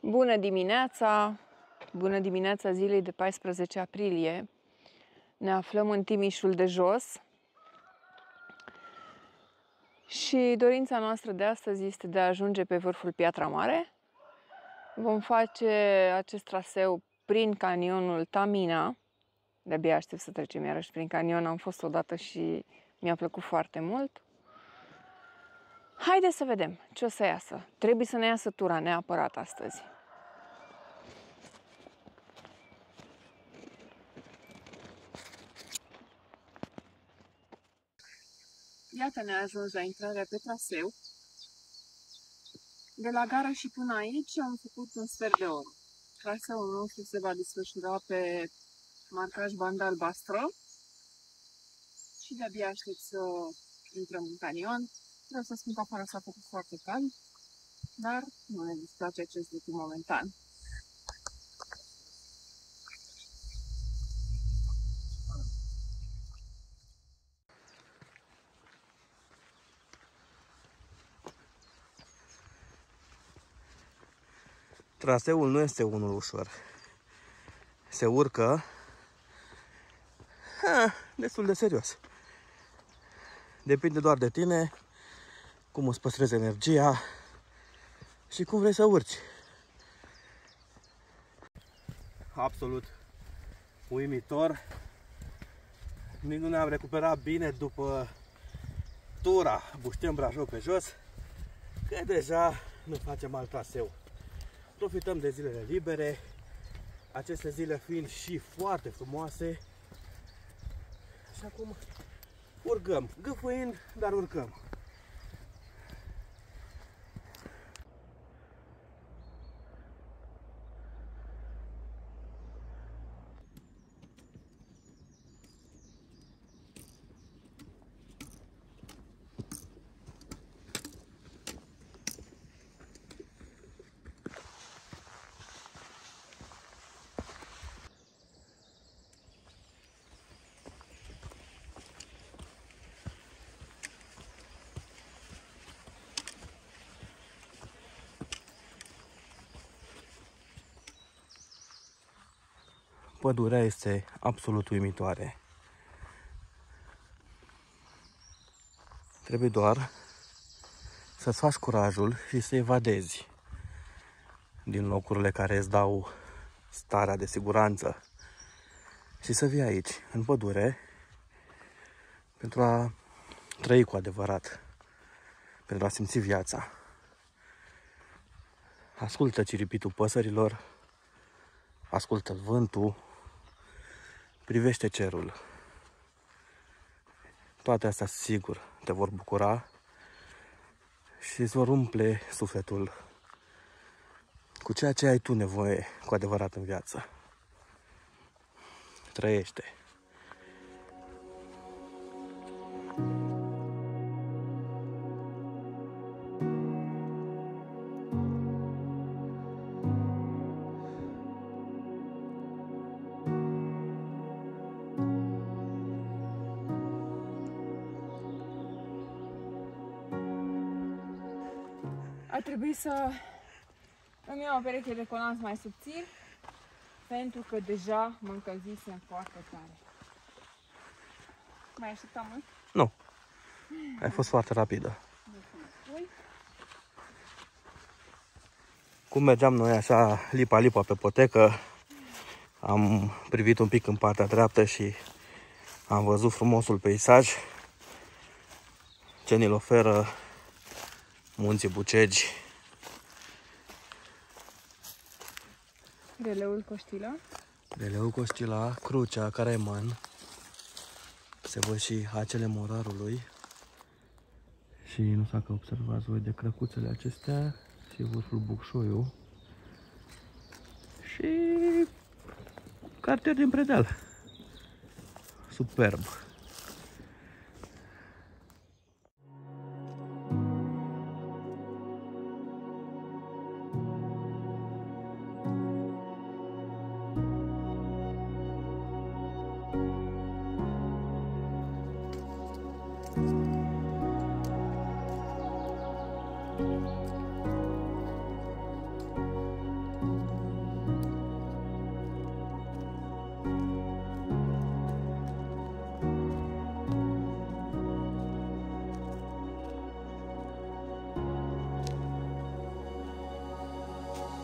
Bună dimineața! Bună dimineața zilei de 14 aprilie. Ne aflăm în Timișul de Jos și dorința noastră de astăzi este de a ajunge pe vârful Piatra Mare. Vom face acest traseu prin canionul Tamina. De-abia aștept să trecem iarăși prin canion. Am fost odată și mi-a plăcut foarte mult. Haideți să vedem ce o să iasă. Trebuie să ne iasă tura neapărat astăzi. Iată, ne-a ajuns la intrarea pe traseu. De la gară și până aici am făcut un sfert de oră. Traseul nostru se va desfășura pe marcaj bandă albastră și de-abia aștept să intrăm în canion. Vreau să spun că afară s-a făcut foarte cald, dar nu ne displace acest lucru momentan. Traseul nu este unul ușor. Se urcă destul de serios. Depinde doar de tine, cum îți păstrezi energia și cum vrei să urci. Absolut uimitor. Nici nu ne-am recuperat bine după tura Bușteni-Brașov pe jos, că deja nu facem alt traseu. Profităm de zilele libere, aceste zile fiind și foarte frumoase. Și acum urcăm, gâfâind, dar urcăm. Pădurea este absolut uimitoare. Trebuie doar să-ți faci curajul și să evadezi din locurile care îți dau starea de siguranță și să vii aici, în pădure, pentru a trăi cu adevărat, pentru a simți viața. Ascultă ciripitul păsărilor, ascultă vântul, privește cerul. Toate astea, sigur, te vor bucura și îți vor umple sufletul cu ceea ce ai tu nevoie cu adevărat în viață. Trăiește! Ar trebui să îmi iau o pereche de colanți mai subțiri, pentru că deja mă încălzisem foarte tare. Mai așteptam mult? Nu. Ai fost foarte rapidă. Cum mergeam noi așa, lipa-lipa pe potecă, am privit un pic în partea dreaptă și am văzut frumosul peisaj ce ne-l oferă Munții Bucegi. Releul Coștila. Releul Coștila, Crucea, Careman. Se văd și acele Morarului. Și nu știu că observați voi de crăcuțele acestea și vârful Bucșoiu. Și cartier din Predeal. Superb.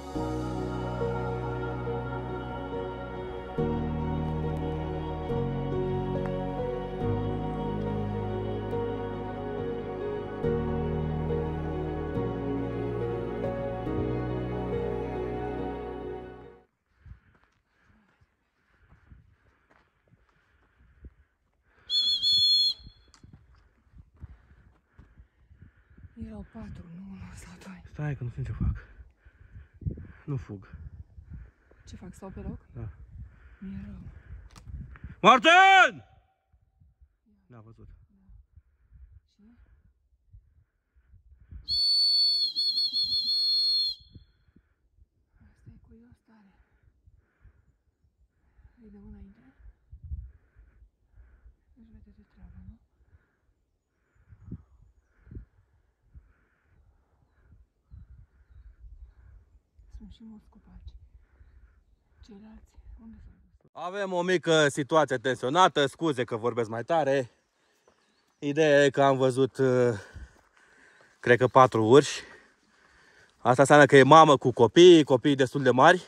Erau 4, nu 1 sau 2. Stai că nu știu ce fac. Nu fug. Ce fac? Stau pe loc? Da. Mi-e rău. Martin! N-a văzut. Și? Asta e curios tare. Îi dăm înainte? Își vede de treabă, nu? Sunt și mulți copaci. Ceilalți, unde s-au dus? Avem o mică situație tensionată, scuze că vorbesc mai tare. Ideea e că am văzut, cred că 4 urși. Asta înseamnă că e mamă cu copii destul de mari.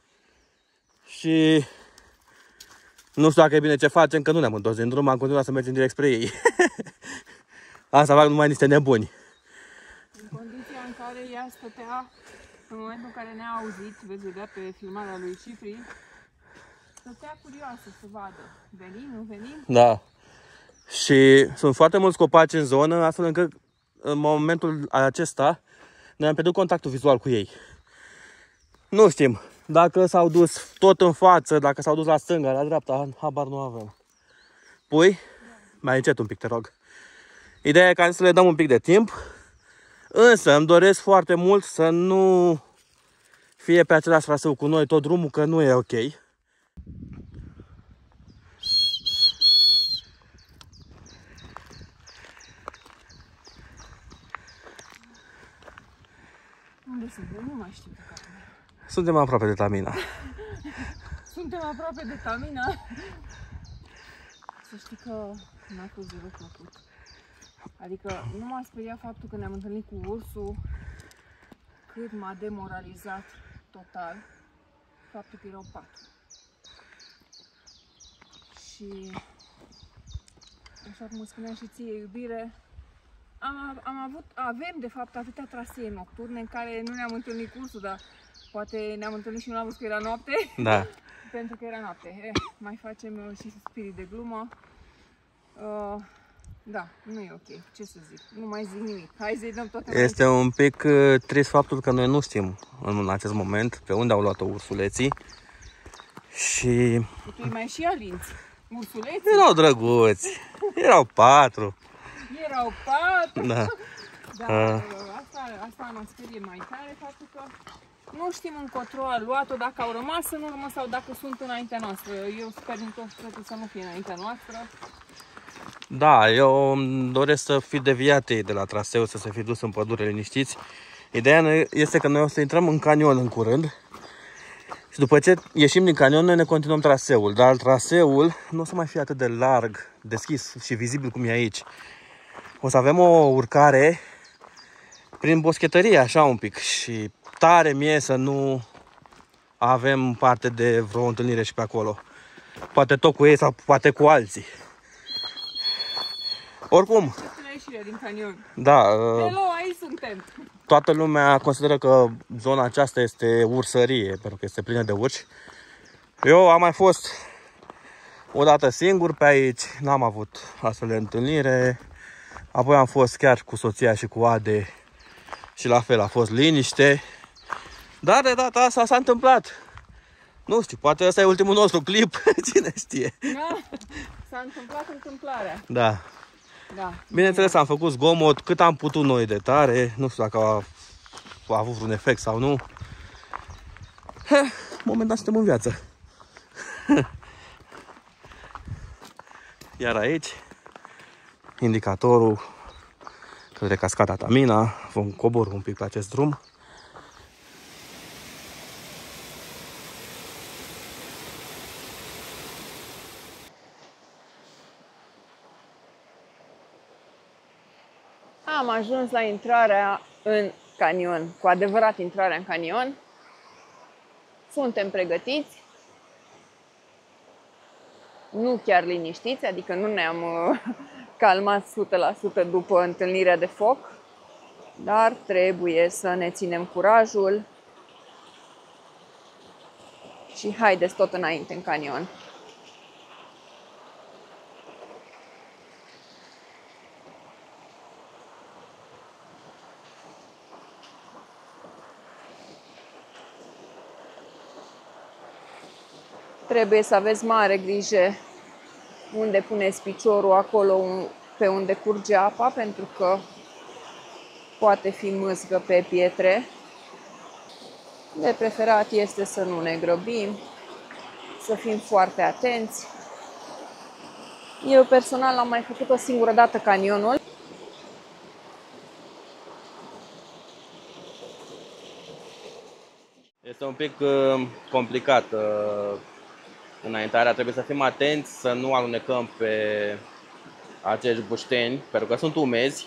Și nu știu dacă e bine ce facem, că nu ne-am întors din drum, am continuat să mergem direct spre ei. Asta fac numai niște nebuni. În condiția în care ea stătea, în momentul în care ne-a auzit, veți vedea pe filmarea lui Cifri, stătea curioasă să vadă. Venim, nu venim? Da. Și sunt foarte mulți copaci în zonă, astfel încât în momentul acesta noi am pierdut contactul vizual cu ei. Nu știm dacă s-au dus tot în față, dacă s-au dus la stânga, la dreapta, habar nu avem. Pui? Mai încet un pic, te rog. Ideea e ca să le dăm un pic de timp, însă îmi doresc foarte mult să nu fie pe același traseu cu noi tot drumul, că nu e ok. Unde suntem? Nu mai știu. Suntem aproape de Tamina. Suntem aproape de Tamina. Să știi că n-a fost deloc plăcut. Adică nu m-a speriat faptul că ne-am întâlnit cu ursul, cât m-a demoralizat total faptul că erau 4. Și așa cum îți spuneam și ție, iubire, avem de fapt atâtea trasee nocturne în care nu ne-am întâlnit cu ursul, dar poate ne-am întâlnit și nu am văzut că era noapte. Da. Pentru că era noapte. Mai facem și spirit de glumă. Da, nu e ok. Ce să zic? Nu mai zic nimic. Hai să-i dăm toate. Este un pic trist faptul că noi nu știm în acest moment pe unde au luat-o ursuleții. Și Tu mai și alinți. Ursuleții? erau drăguți. Erau 4. Erau 4. Da. Da, asta mă sperie mai tare, faptul că nu știm încotro a luat-o, dacă au rămas în urmă sau dacă sunt înaintea noastră. Eu sper din tot sufletul să nu fie înaintea noastră. Da, eu îmi doresc să fi deviat ei de la traseu, să se fi dus în pădure liniștiți. Ideea este că noi o să intrăm în canion în curând. Și după ce ieșim din canion, noi ne continuăm traseul. Dar traseul nu o să mai fie atât de larg, deschis și vizibil cum e aici. O să avem o urcare prin boschetărie, așa un pic. Și tare mie să nu avem parte de vreo întâlnire și pe acolo. Poate tot cu ei sau poate cu alții. Oricum, Din canion. da, Hello, aici suntem. toată lumea consideră că zona aceasta este ursărie, pentru că este plină de urși. Eu am mai fost o dată singur pe aici, n-am avut astfel de întâlnire. Apoi am fost chiar cu soția și cu Ade și la fel a fost liniște. Dar de data asta s-a întâmplat. Nu știu, poate ăsta e ultimul nostru clip, cine știe. Da, s-a întâmplat întâmplarea. Da. Da. Bineînțeles, am făcut zgomot cât am putut noi de tare. Nu știu dacă a avut vreun efect sau nu. Momentan suntem în viață. Iar aici, indicatorul către cascada Tamina. Vom coborî un pic pe acest drum. Am ajuns la intrarea în canion, cu adevărat intrarea în canion. Suntem pregătiți, nu chiar liniștiți, adică nu ne-am calmat 100% după întâlnirea de foc, dar trebuie să ne ținem curajul și haideți tot înainte în canion. Trebuie să aveți mare grijă unde puneți piciorul, acolo pe unde curge apa, pentru că poate fi mâzgă pe pietre. De preferat este să nu ne grăbim, să fim foarte atenți. Eu personal am mai făcut o singură dată canionul. Este un pic complicat înaintarea, trebuie să fim atenți să nu alunecăm pe acești bușteni, pentru că sunt umezi.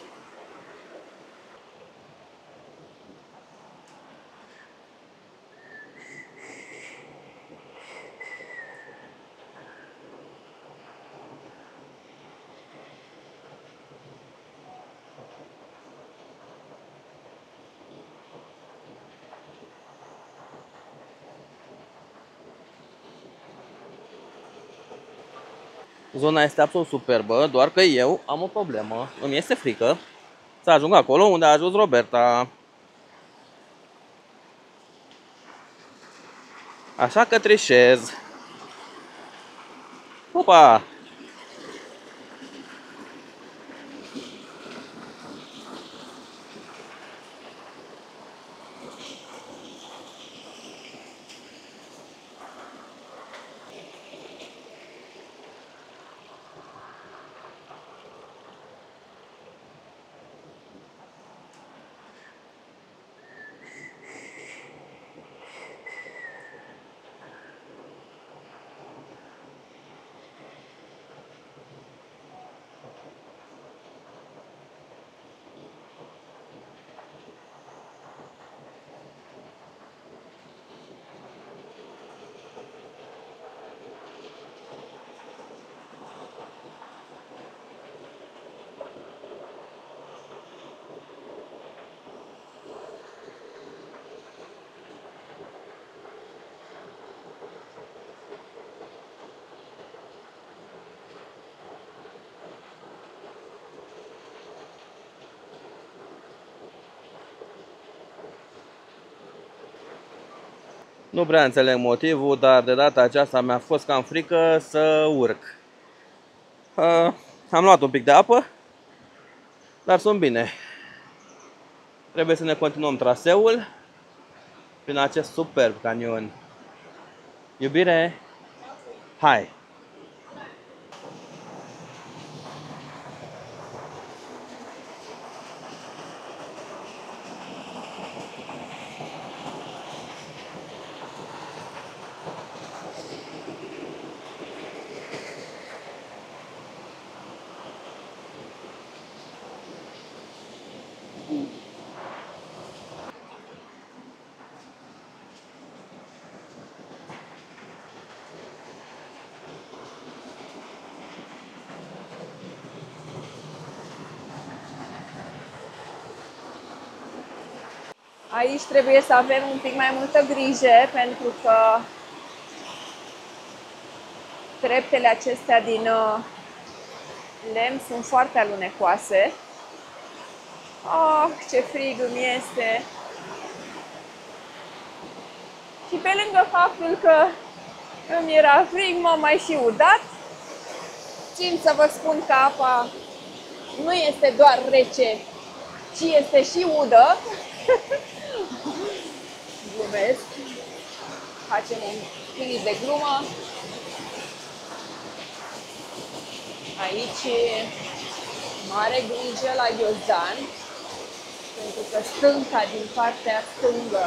Zona este absolut superbă, doar că eu am o problemă. Îmi este frică să ajung acolo unde a ajuns Roberta. Așa că trișez. Opa! Nu prea înțeleg motivul, dar de data aceasta mi-a fost cam frică să urc. Am luat un pic de apă, dar sunt bine. Trebuie să ne continuăm traseul prin acest superb canion. Iubire, hai! Aici trebuie să avem un pic mai multă grijă, pentru că treptele acestea din lemn sunt foarte alunecoase. Oh, ce frig îmi este! Și pe lângă faptul că îmi era frig, m-am mai și udat. Țin să vă spun că apa nu este doar rece, ci este și udă. Glumesc. Facem un pic de glumă. Aici mare grijă la ghiozdan, pentru că stânca din partea stângă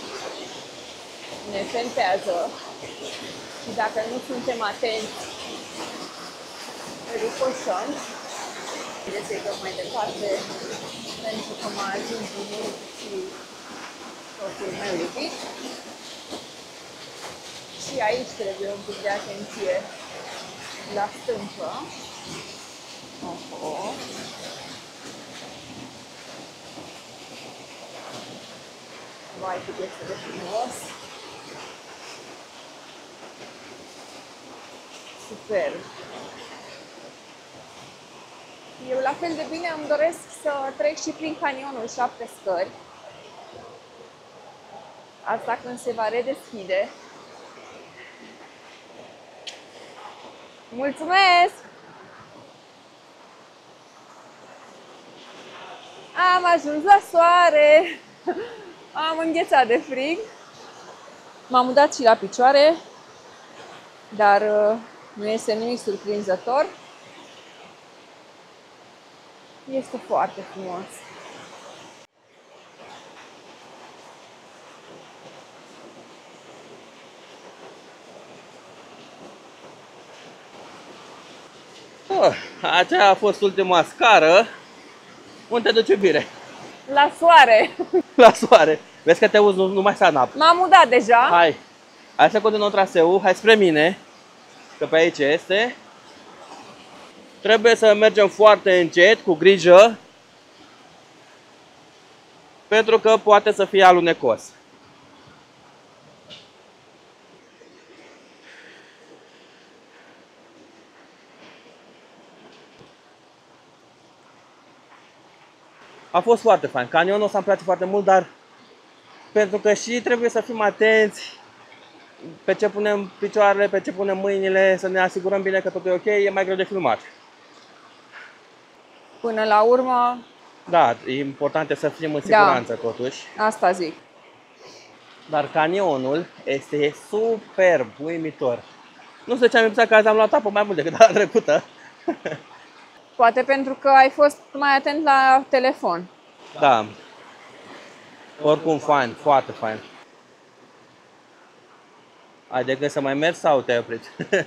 ne tentează și dacă nu suntem atenți, ricoșăm. Haideți să-i dăm mai departe, pentru că m-a ajuns din și soțul meu iubit. Și aici trebuie un pic de atenție la stâncă. Oho. Vai, cât este de frumos! Super! Eu la fel de bine îmi doresc să trec și prin canionul 7 scări. Asta când se va redeschide. Mulțumesc! Am ajuns la soare! Am înghețat de frig. M-am udat și la picioare, dar nu este nimic surprinzător. Este foarte frumos. Aceea a fost ultima scară. Unde te duce, iubire? La soare! La soare. Vezi că te auzi, nu mai sta în apă. M-am udat deja. Hai să continuăm traseul. Hai spre mine, că pe aici este. Trebuie să mergem foarte încet, cu grijă, pentru că poate să fie alunecos. A fost foarte fain. Canionul ăsta îmi place foarte mult, dar pentru că și trebuie să fim atenți pe ce punem picioarele, pe ce punem mâinile, să ne asigurăm bine că totul e ok, e mai greu de filmat. Până la urmă... Da, e important să fim în siguranță, da, totuși. Asta zic. Dar canionul este superb, uimitor. Nu știu ce am impresia că azi am luat apă mai mult decât data trecută. Poate pentru că ai fost mai atent la telefon. Da. Oricum fain, foarte fain. Ai de gând să mai mergi sau te-ai oprit?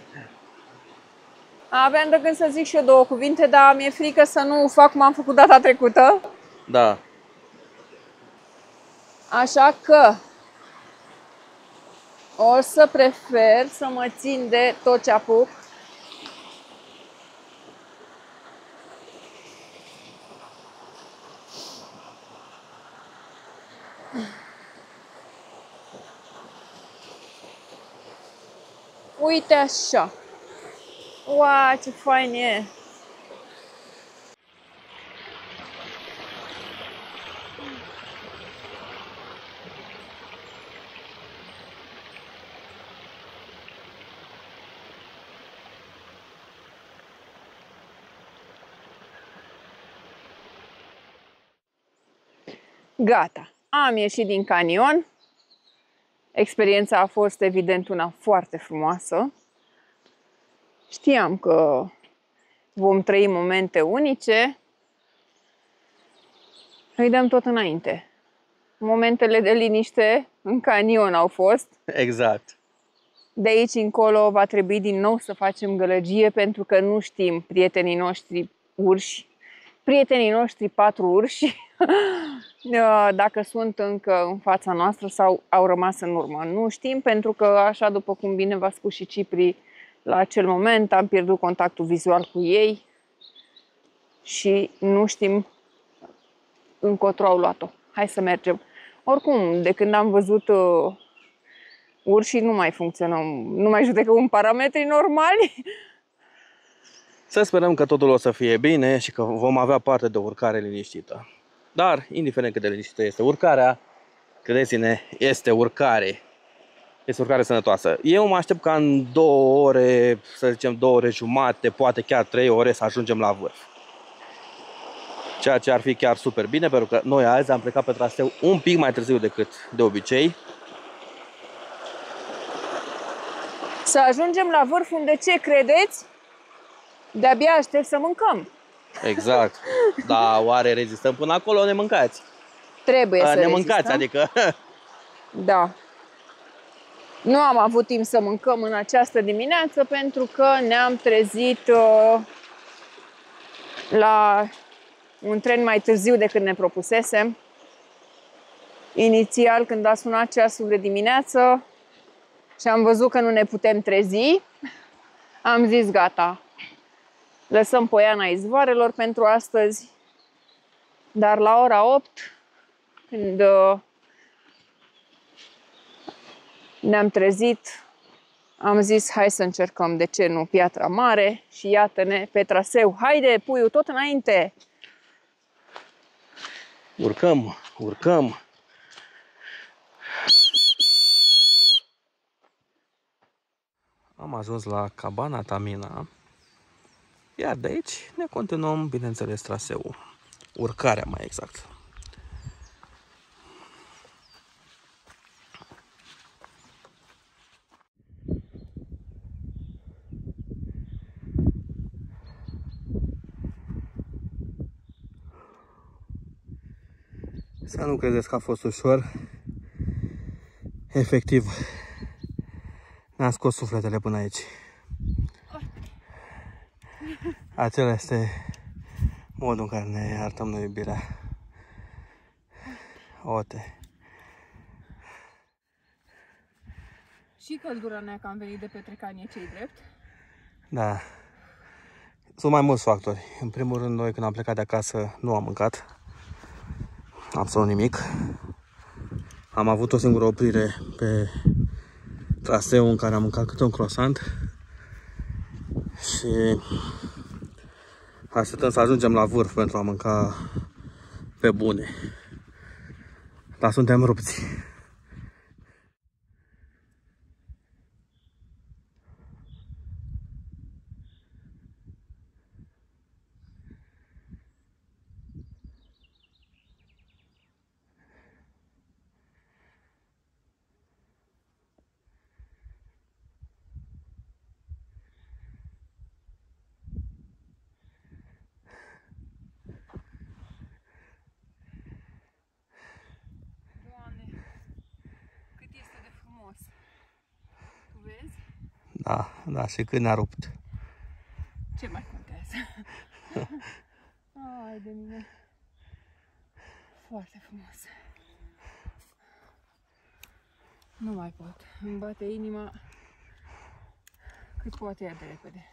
Aveam de gând să zic și eu două cuvinte, dar mi-e frică să nu fac cum am făcut data trecută. Da. Așa că o să prefer să mă țin de tot ce apuc. Uite așa. Uau, ce fain e! Gata, am ieșit din canion. Experiența a fost evident una foarte frumoasă. Știam că vom trăi momente unice. Îi dăm tot înainte. Momentele de liniște în canion au fost. Exact. De aici încolo va trebui din nou să facem gălăgie pentru că nu știm prietenii noștri urși, prietenii noștri 4 urși, dacă sunt încă în fața noastră sau au rămas în urmă. Nu știm pentru că, așa după cum bine v-a spus și Cipri, la acel moment am pierdut contactul vizual cu ei și nu știm încotro au luat-o. Hai să mergem. Oricum, de când am văzut urșii nu mai funcționăm, nu mai judecăm în parametri normali. Să sperăm că totul o să fie bine și că vom avea parte de o urcare liniștită. Dar, indiferent cât de liniștită este urcarea, credeți-ne, este urcare. Este urcare sănătoasă. Eu mă aștept ca în 2 ore, să zicem 2 ore jumate, poate chiar 3 ore să ajungem la vârf. Ceea ce ar fi chiar super bine, pentru că noi azi am plecat pe traseu un pic mai târziu decât de obicei. Să ajungem la vârf unde, ce credeți? De-abia aștept să mâncăm. Exact. Da, oare rezistăm până acolo? Ne mâncați. Trebuie să ne mâncați, rezistăm. adică. Da. Nu am avut timp să mâncăm în această dimineață pentru că ne-am trezit la un tren mai târziu decât ne propusesem. Inițial, când a sunat ceasul de dimineață, și am văzut că nu ne putem trezi, am zis gata, lăsăm poiana izvoarelor pentru astăzi, dar la ora 8, când ne-am trezit, am zis hai să încercăm, de ce nu, Piatra Mare și iată-ne pe traseu. Haide, puiul, tot înainte! Urcăm, urcăm. Am ajuns la cabana Tamina, iar de aici ne continuăm, bineînțeles, traseul. Urcarea mai exact. Să nu credeți că a fost ușor. Efectiv, ne-am scos sufletele până aici. Acela este modul în care ne arătăm noi iubirea. Ote. Și căldura nea că am venit de pe Trecanie, ce-i drept? Da. Sunt mai mulți factori. În primul rând, noi când am plecat de acasă nu am mâncat absolut nimic. Am avut o singură oprire pe traseu în care am mâncat câte un croissant și așteptăm să ajungem la vârf pentru a mânca pe bune. Dar suntem rupți. Da, da, și când ne-a rupt. Ce mai contează? Ai de mine. Foarte frumos. Nu mai pot. Îmi bate inima cât poate ea de repede.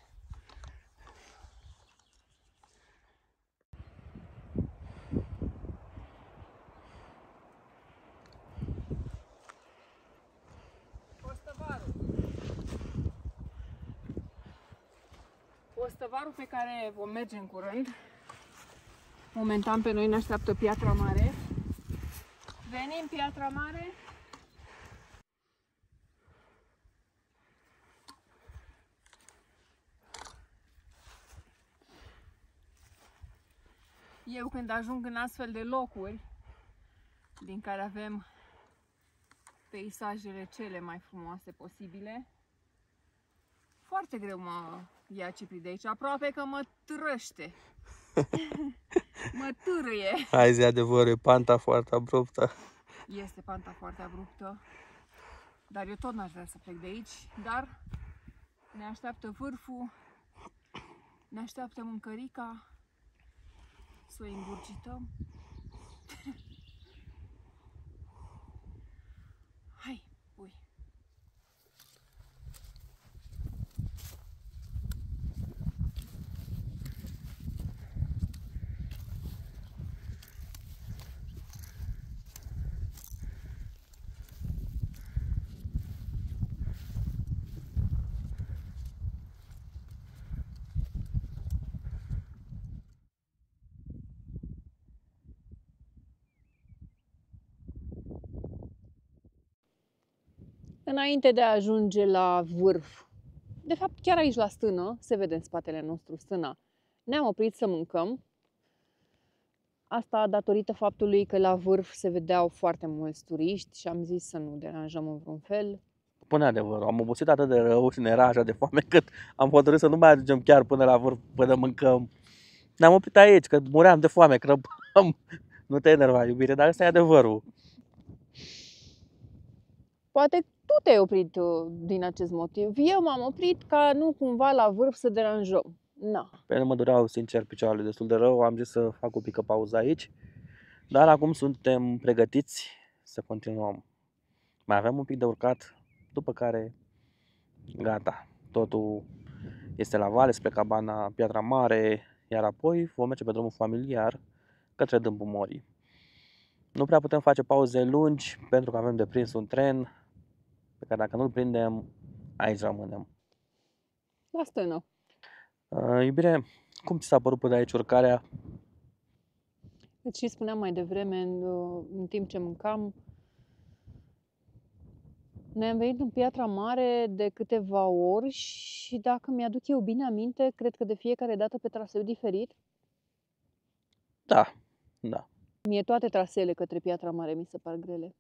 Postăvarul pe care vom merge în curând. Momentan pe noi ne așteaptă Piatra Mare. Venim, Piatra Mare. Eu când ajung în astfel de locuri, din care avem peisajele cele mai frumoase posibile, foarte greu mă ia Cipri de aici, aproape că mă trăște. Mă târâie. Hai zi adevărul, e panta foarte abruptă. Este panta foarte abruptă, dar eu tot n-aș vrea să plec de aici, dar ne așteaptă vârful, ne așteaptă mâncărica, să o îngurgităm. Hai, pui! Înainte de a ajunge la vârf, de fapt chiar aici la stână, se vede în spatele nostru stâna, ne-am oprit să mâncăm. Asta datorită faptului că la vârf se vedeau foarte mulți turiști și am zis să nu deranjăm în vreun fel. Până adevărul, am obosit atât de rău și ne era așa de foame cât am hotărât să nu mai ajungem chiar până la vârf, până mâncăm. Ne-am oprit aici, că muream de foame, crăpam. Nu te enerva, iubire, dar ăsta e adevărul. Poate tu te-ai oprit din acest motiv. Eu m-am oprit ca nu cumva la vârf să deranjăm. Na. Pe mine mă dureau, sincer, picioarele destul de rău, am zis să fac o pică pauză aici. Dar acum suntem pregătiți să continuăm. Mai avem un pic de urcat, după care gata, totul este la vale spre cabana Piatra Mare, iar apoi vom merge pe drumul familiar către Dâmbul Morii. Nu prea putem face pauze lungi pentru că avem de prins un tren pe care dacă nu-l prindem, aici rămânem. La stână. Iubire, cum ți s-a părut până aici urcarea? Îți și spuneam mai devreme, în timp ce mâncam, noi am venit în Piatra Mare de câteva ori și dacă mi-aduc eu bine aminte, cred că de fiecare dată pe traseu diferit. Da. Mie toate traseele către Piatra Mare mi se par grele.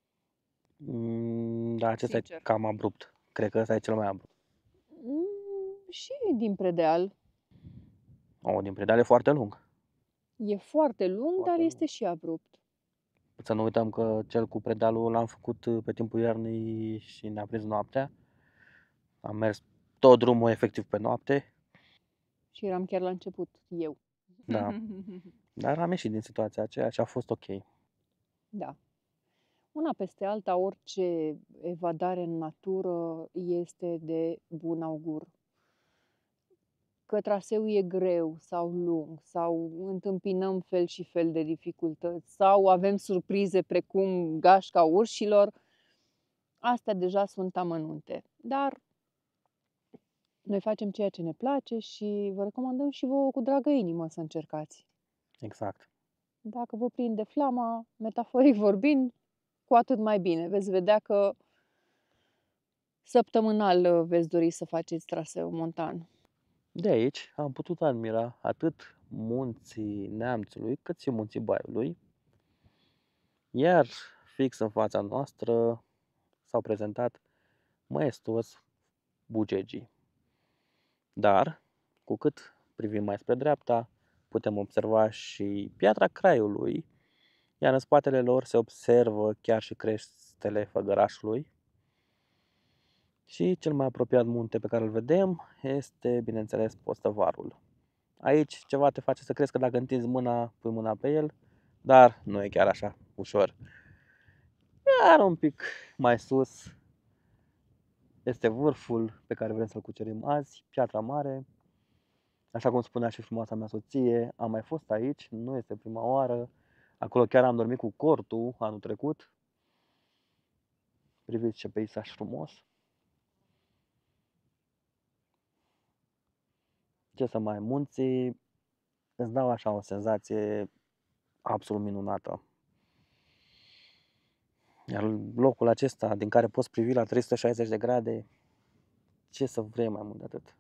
Da, acesta Sincer. e cam abrupt. Cred că ăsta e cel mai abrupt. Și din Predeal. Din Predeal e foarte lung. E foarte lung, Foarte dar lung. este și abrupt. Să nu uităm că cel cu Predealul l-am făcut pe timpul iernii și ne-a prins noaptea. Am mers tot drumul efectiv pe noapte. Și eram chiar la început, eu. Da. Dar am ieșit din situația aceea și a fost ok. Da. Una peste alta, orice evadare în natură este de bun augur. Că traseul e greu sau lung, sau întâmpinăm fel și fel de dificultăți, sau avem surprize precum gașca urșilor, astea deja sunt amănunte. Dar noi facem ceea ce ne place și vă recomandăm și vouă cu dragă inimă să încercați. Exact. Dacă vă prinde flama, metaforic vorbind, cu atât mai bine. Veți vedea că săptămânal veți dori să faceți traseu montan. De aici am putut admira atât munții Neamțului, cât și munții Baiului. Iar fix în fața noastră s-au prezentat maestos Bugegii. Dar, cu cât privim mai spre dreapta, putem observa și Piatra Craiului, iar în spatele lor se observă chiar și creștele Făgărașului. Și cel mai apropiat munte pe care îl vedem este, bineînțeles, Postăvarul. Aici ceva te face să crezi că dacă întinzi mâna, pui mâna pe el, dar nu e chiar așa ușor. Iar un pic mai sus este vârful pe care vrem să-l cucerim azi, Piatra Mare. Așa cum spunea și frumoasa mea soție, am mai fost aici, nu este prima oară. Acolo chiar am dormit cu cortul anul trecut. Priviți ce peisaj frumos. Ce să mai, munții îți dau așa o senzație absolut minunată. Iar locul acesta din care poți privi la 360 de grade, ce să vrei mai mult de atât.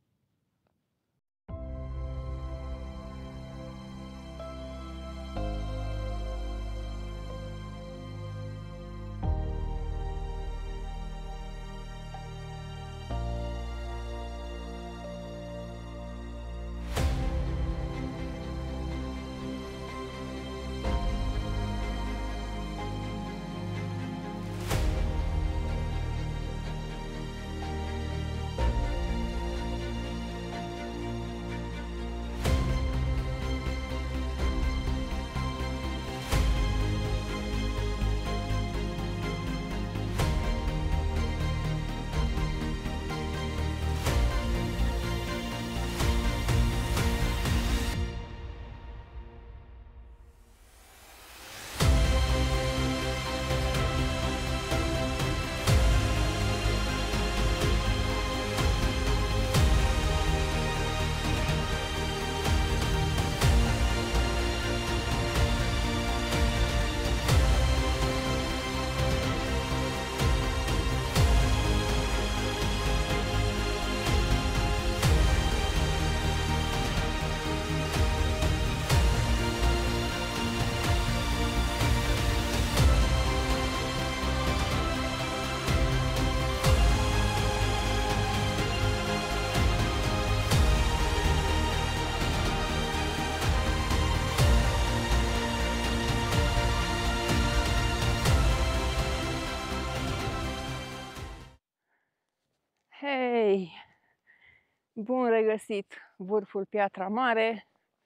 Hei! Bun regăsit! Vârful Piatra Mare.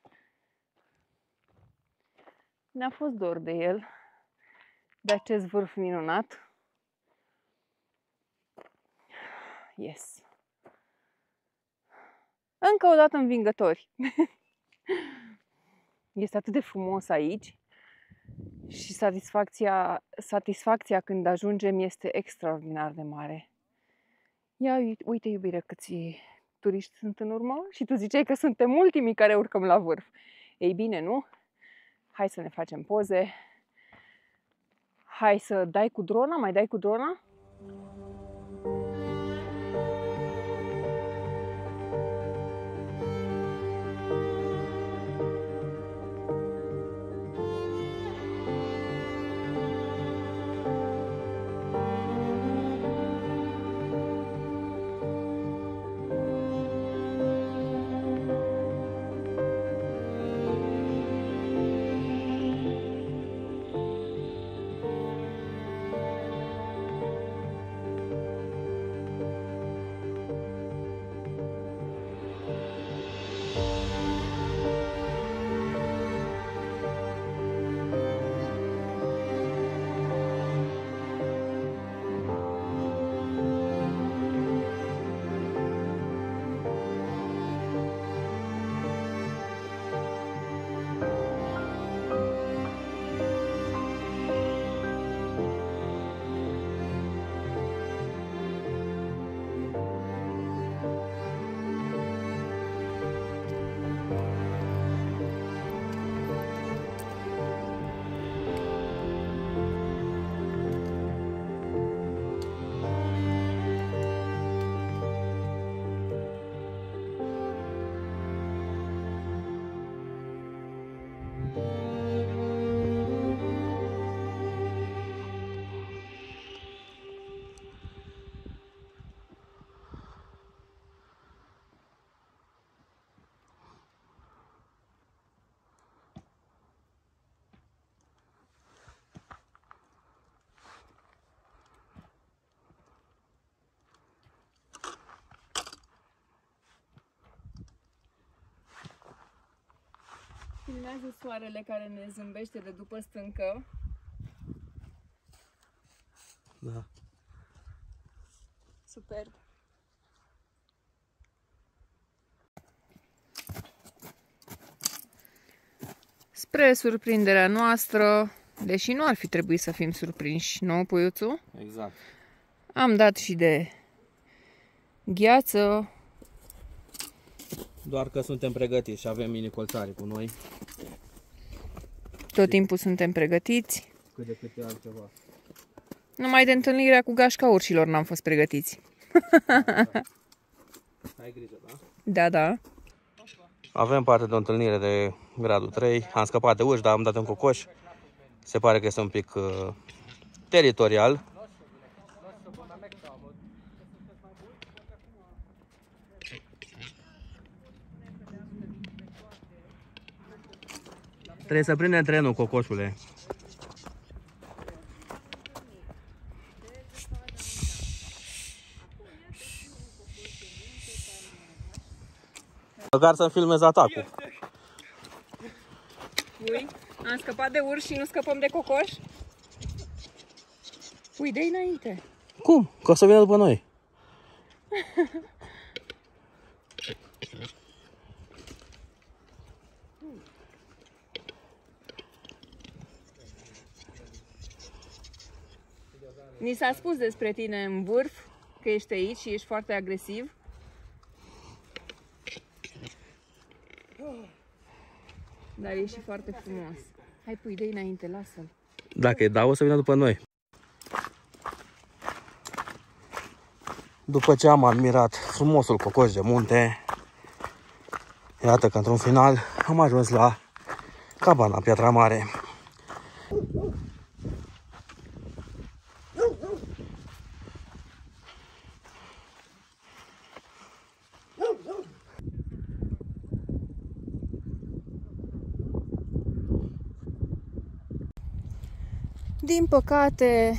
Ne-a fost dor de el, de acest vârf minunat. Yes. Încă o dată învingători. Este atât de frumos aici și satisfacția când ajungem este extraordinar de mare. Ia uite, iubire, câți turiști sunt în urmă și tu ziceai că suntem ultimii care urcăm la vârf. Ei bine, nu? Hai să ne facem poze. Hai să dai cu drona, mai dai cu drona? Filmează soarele care ne zâmbește de după stâncă. Da. Superb. Spre surprinderea noastră, deși nu ar fi trebuit să fim surprinși, nu, puiuțu? Exact. Am dat și de gheață. Doar că suntem pregătiți și avem mini-colțare cu noi. Tot timpul suntem pregătiți. Cât de cât e altceva. Numai de întâlnirea cu gașca urșilor n-am fost pregătiți. Ai grijă, da? Da, da. Avem parte de o întâlnire de gradul 3. Am scăpat de urși, dar am dat un cocoș. Se pare că este un pic teritorial. Trebuie să prindem trenul, cocoșule. Măcar să-mi filmez atacul. Ui, am scăpat de urși și nu scăpăm de cocoș? Ui, dă-i înainte. Cum? Că o să vină după noi. Ni s-a spus despre tine în vârf că ești aici și ești foarte agresiv. Dar e și foarte frumos. Hai, pui, dă-i înainte, lasă-l. Dacă îi dau, o să vină după noi. După ce am admirat frumosul cocoș de munte, iată că într-un final am ajuns la cabana Piatra Mare. Din păcate,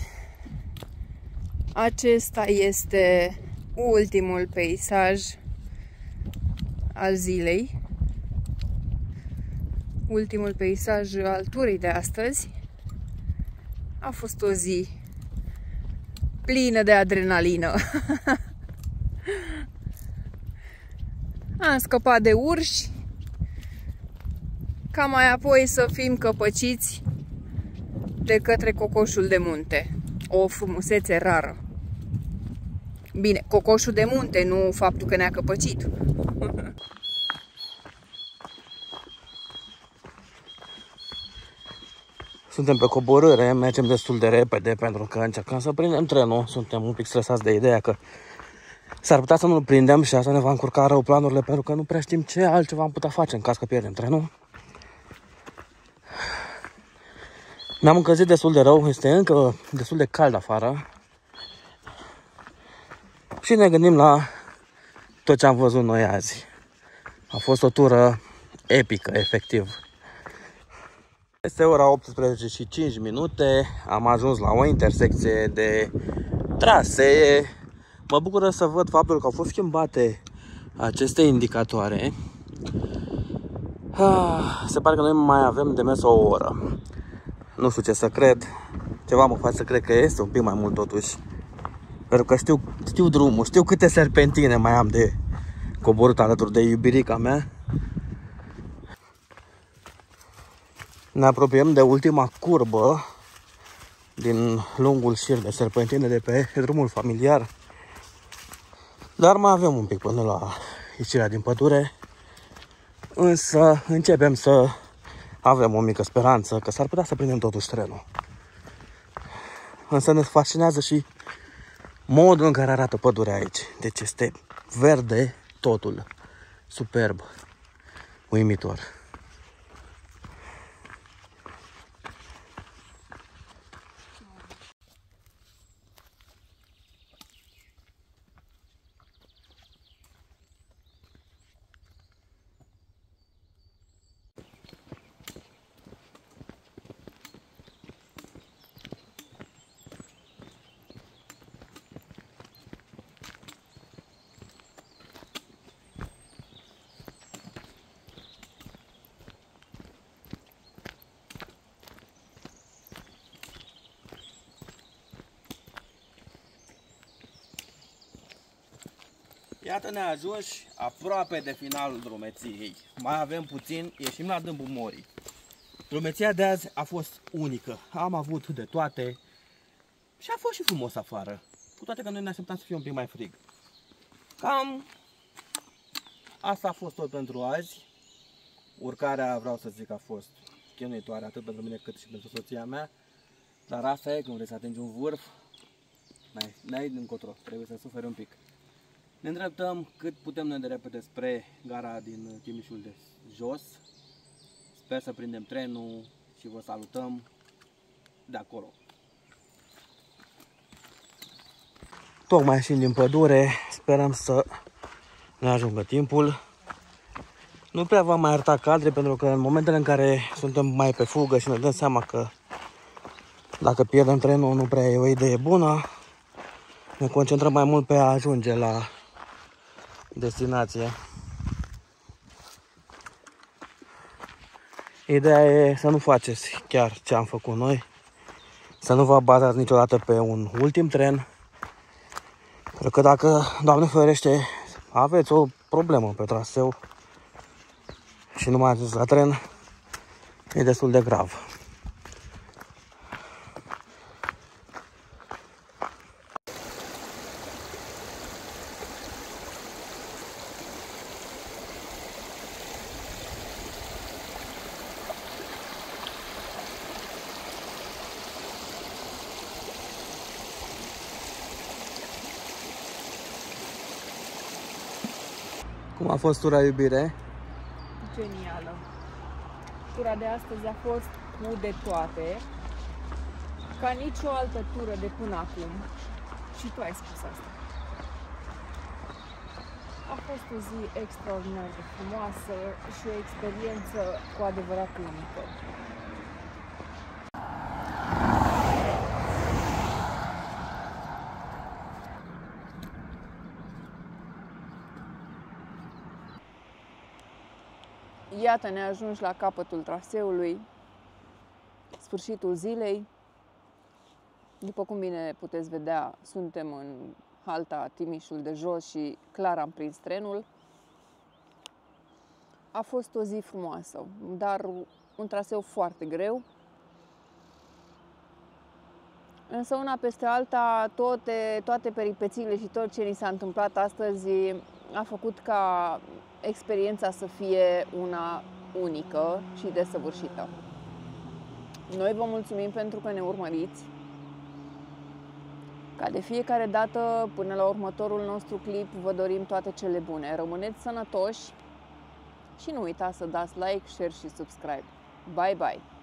acesta este ultimul peisaj al zilei, ultimul peisaj al turei de astăzi. A fost o zi plină de adrenalină. Am scăpat de urși, ca mai apoi să fim căpăciți de către cocoșul de munte. O frumusețe rară. Bine, cocoșul de munte, nu faptul că ne-a căpăcit. Suntem pe coborâre, mergem destul de repede pentru că încercăm să prindem trenul. Suntem un pic stresați de ideea că s-ar putea să nu-l prindem și asta ne va încurca rău planurile pentru că nu prea știm ce altceva am putea face în caz că pierdem trenul. Ne-am încălzit destul de rău, este încă destul de cald afară. Și ne gândim la tot ce am văzut noi azi. A fost o tură epică, efectiv. Este ora 18 și 5 minute, am ajuns la o intersecție de trasee. Mă bucură să văd faptul că au fost schimbate aceste indicatoare. Se pare că noi mai avem de mers o oră. Nu știu ce să cred, ceva mă face să cred că este un pic mai mult totuși. Pentru că știu drumul, știu câte serpentine mai am de coborât alături de iubirica mea. Ne apropiem de ultima curbă din lungul șir de serpentine de pe drumul familiar. Dar mai avem un pic până la ieșirea din pădure. Însă începem să avem o mică speranță că s-ar putea să prindem totuși trenul. Însă ne fascinează și modul în care arată pădurea aici. Deci este verde totul. Superb. Uimitor. Iată ne ajungi aproape de finalul drumeției. Mai avem puțin, ieșim la Dâmbul Morii. Drumeția de azi a fost unică. Am avut de toate și a fost și frumos afară. Cu toate că noi ne așteptam să fie un pic mai frig. Cam asta a fost tot pentru azi. Urcarea, vreau să zic, a fost chinuitoare atât pentru mine cât și pentru soția mea. Dar asta e, când vrei să atingi un vârf, n-ai încotro, trebuie să suferi un pic. Ne îndreptăm cât putem noi de repede spre gara din Timișul de jos. Sper să prindem trenul și vă salutăm de acolo. Tocmai ieșim din pădure, sperăm să ne ajungă timpul. Nu prea va mai arăta cadre pentru că în momentele în care suntem mai pe fugă și ne dăm seama că dacă pierdem trenul nu prea e o idee bună, ne concentrăm mai mult pe a ajunge la destinație. Ideea e să nu faceți chiar ce am făcut noi, să nu vă bazați niciodată pe un ultim tren, pentru că dacă, Doamne ferește, aveți o problemă pe traseu și nu mai ajuns la tren, e destul de grav. Cum a fost tura, iubire? Genială. Tura de astăzi a fost cu de toate, ca nicio altă tură de până acum. Și tu ai spus asta. A fost o zi extraordinar de frumoasă și o experiență cu adevărat unică. Iată, ne ajungi la capătul traseului, sfârșitul zilei. După cum bine puteți vedea, suntem în halta Timișul de jos și clar am prins trenul. A fost o zi frumoasă, dar un traseu foarte greu. Însă una peste alta, toate peripețiile și tot ce ni s-a întâmplat astăzi a făcut ca experiența să fie una unică și desăvârșită. Noi vă mulțumim pentru că ne urmăriți. Ca de fiecare dată, până la următorul nostru clip, vă dorim toate cele bune. Rămâneți sănătoși și nu uitați să dați like, share și subscribe. Bye, bye!